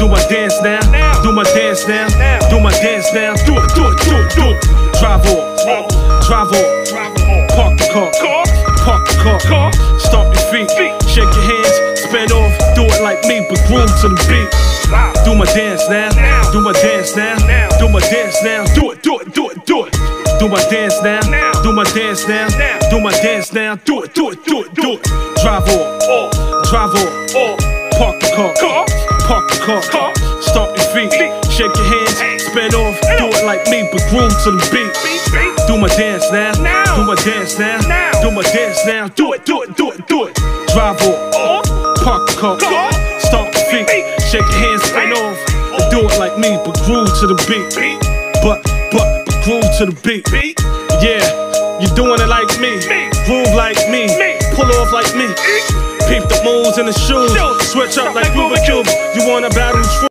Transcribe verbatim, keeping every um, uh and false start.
Do my dance now, do my dance now, do my dance now. Do it, do it, do it, do it. Drive off, drive off, park the car, park the car. Stomp your feet, shake your hands, spin off. Do it like me, but groove to the beat. Do my dance now, do my dance now, do my dance now. Do it, do it, do it, do it. Do my dance now, do my dance now, do my dance now. Do it, do it, do it, do it. Drive off, drive off, park the car, park the car. Stomp your feet, shake your hands, spin off. Do it like me, but groove to the beat. Do my dance now, do my dance now, do my dance now. Do it, do it, do it, do it. Drive off, park the car, stomp your feet, shake your hands, spin off. And do it like me, but groove to the beat. But, but, but groove to the beat. Yeah, you're doing it like me, groove like me, pull off like me. Peep the moves in the shoes, switch up like Rubik's Cube. You wanna battle?